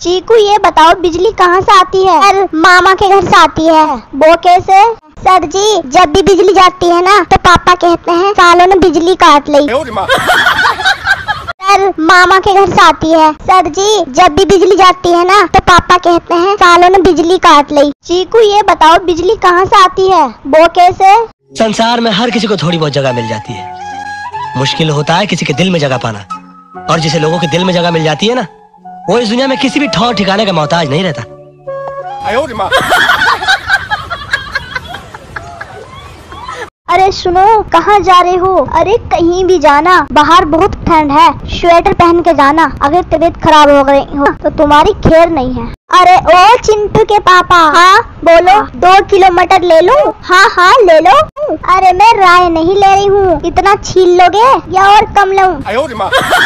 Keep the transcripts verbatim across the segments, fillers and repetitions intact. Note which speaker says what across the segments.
Speaker 1: चीकू ये बताओ बिजली कहाँ से आती है? सर मामा के घर से आती है। वो कैसे? सर जी जब भी बिजली जाती है ना तो पापा कहते हैं सालों ने बिजली काट ली। सर मामा के घर से आती है। सर जी जब भी बिजली जाती है ना तो पापा कहते हैं सालों ने बिजली काट ली। चीकू ये बताओ बिजली कहाँ से आती है? वो कैसे?
Speaker 2: संसार में हर किसी को थोड़ी बहुत जगह मिल जाती है, मुश्किल होता है किसी के दिल में जगह पाना। और जिसे लोगों के दिल में जगह मिल जाती है ना, वो इस दुनिया में किसी भी ठौर ठिकाने का मोहताज नहीं रहता।
Speaker 1: अरे सुनो, कहाँ जा रहे हो? अरे कहीं भी जाना, बाहर बहुत ठंड है, स्वेटर पहन के जाना। अगर तबीयत खराब हो गई हो तो तुम्हारी खैर नहीं है। अरे ओ चिंटू के पापा। हाँ बोलो। दो किलो मटर ले लूं? हाँ हाँ ले लो। अरे मैं राय नहीं ले रही हूँ, इतना छील लोगे या और कम लूं?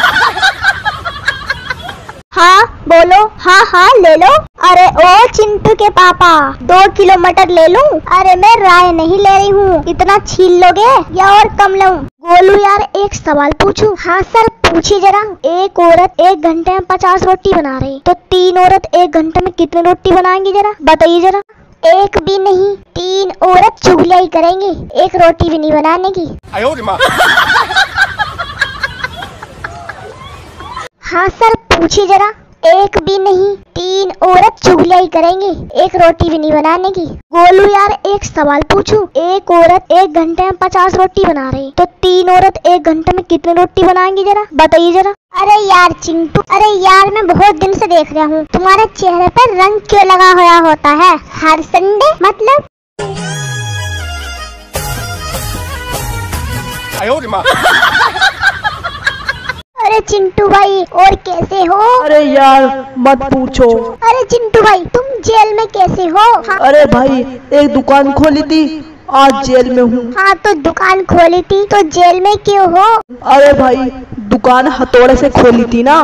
Speaker 1: हाँ बोलो। हाँ हाँ ले लो। अरे ओ चिंटू के पापा, दो किलो मटर ले लूं? अरे मैं राय नहीं ले रही हूँ, इतना छील लोगे या और कम लूं? गोलू यार एक सवाल पूछूं? हाँ सर पूछिए जरा। एक औरत एक घंटे में पचास रोटी बना रही, तो तीन औरत एक घंटे में कितनी रोटी बनाएंगी जरा बताइए जरा। एक भी नहीं, तीन औरत चुगलियां ही करेंगी, एक रोटी भी नहीं बनाने की। हाँ सर पूछिए जरा। एक भी नहीं, तीन औरत चुगलियां ही करेंगी, एक रोटी भी नहीं बनाने की। गोलू यार एक सवाल पूछूं? एक औरत एक घंटे में पचास रोटी बना रही, तो तीन औरत एक घंटे में कितनी रोटी बनाएंगी जरा बताइए जरा। अरे यार चिंटू, अरे यार मैं बहुत दिन से देख रहा हूँ तुम्हारे चेहरे पर रंग क्यों लगा हुआ होता है हर संडे? मतलब अरे चिंटू भाई और कैसे हो?
Speaker 3: अरे यार मत पूछो।
Speaker 1: अरे चिंटू भाई तुम जेल में कैसे हो? हाँ।
Speaker 3: अरे भाई एक दुकान खोली थी, आज जेल में हूँ।
Speaker 1: हाँ तो दुकान खोली थी तो जेल में क्यों हो?
Speaker 3: अरे भाई दुकान हथौड़े से खोली थी ना।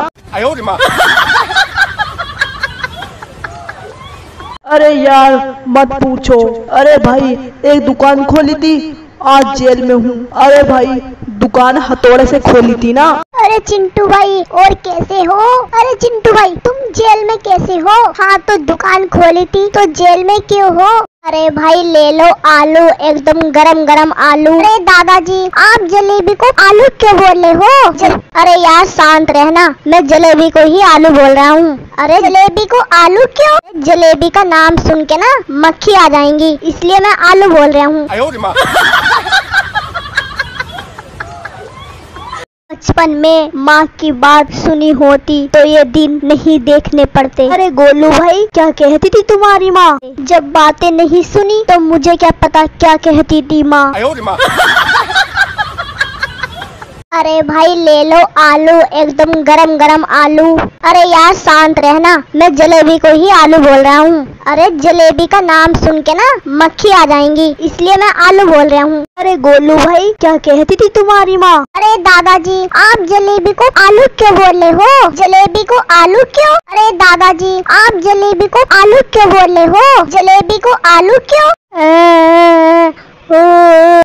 Speaker 3: अरे यार मत पूछो। अरे भाई एक दुकान खोली थी, आज जेल में हूँ। अरे भाई दुकान हथौड़े से खोली थी ना।
Speaker 1: अरे चिंटू भाई और कैसे हो? अरे चिंटू भाई तुम जेल में कैसे हो? हाँ तो दुकान खोली थी तो जेल में क्यों हो? अरे भाई ले लो आलू, एकदम गरम गरम आलू। अरे दादाजी आप जलेबी को आलू क्यों बोल रहे हो? जल... अरे यार शांत रहना, मैं जलेबी को ही आलू बोल रहा हूँ। अरे जलेबी को आलू क्यों? जलेबी का नाम सुन के ना मक्खी आ जाएंगी, इसलिए मैं आलू बोल रहा हूँ। बचपन में माँ की बात सुनी होती तो ये दिन नहीं देखने पड़ते। अरे गोलू भाई क्या कहती थी तुम्हारी माँ? जब बातें नहीं सुनी तो मुझे क्या पता क्या कहती थी माँ। अरे भाई ले लो आलू, एकदम गरम गरम आलू। अरे यार शांत रहना, मैं जलेबी को ही आलू बोल रहा हूँ। अरे जलेबी का नाम सुन के ना मक्खी आ जाएंगी, इसलिए मैं आलू बोल रहा हूँ। अरे गोलू भाई क्या कहती थी तुम्हारी माँ? अरे दादाजी आप जलेबी को आलू क्यों बोल रहे हो? जलेबी को आलू क्यों? अरे दादाजी आप जलेबी को आलू क्यों बोल रहे हो? जलेबी को आलू क्यों?